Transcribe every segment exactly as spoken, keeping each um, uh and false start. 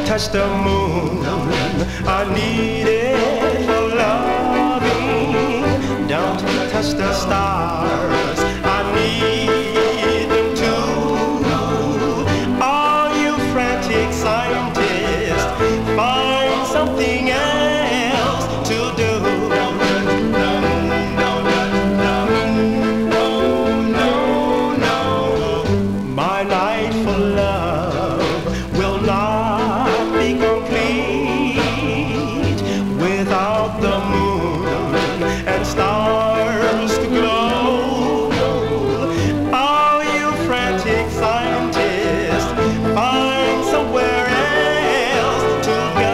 touch the moon. I need it for loving. Don't touch the stars. I need them too. All you frantic scientists, find something else to do. My night for love will not be complete without the moon and stars to glow. All you frantic scientists, find somewhere else to go.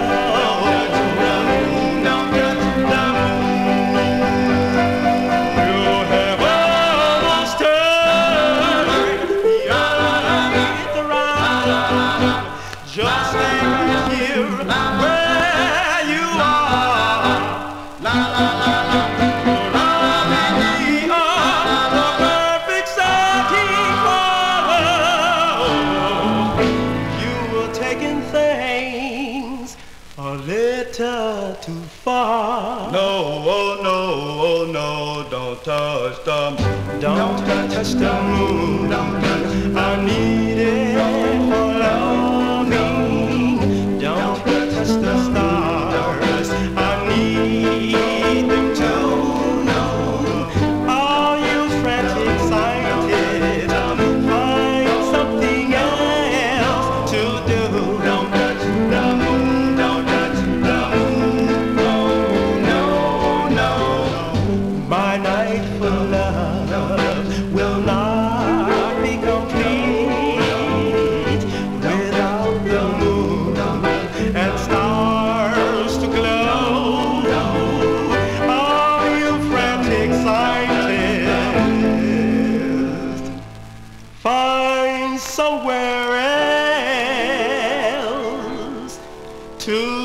You have almost turned the earth around. Just stay right here where you are. La la la la. We are the perfect starting color. You were taking things a little too far. No, oh no, oh no, don't touch the moon. Don't touch the moon. I need it for loving. Don't touch the stars. I need them too. All you frantic scientists, find something else to do. Don't touch the moon. Don't touch the moon. Oh no, no. My night for love will not be complete without the moon and stars to glow. All you frantic scientists, find somewhere else to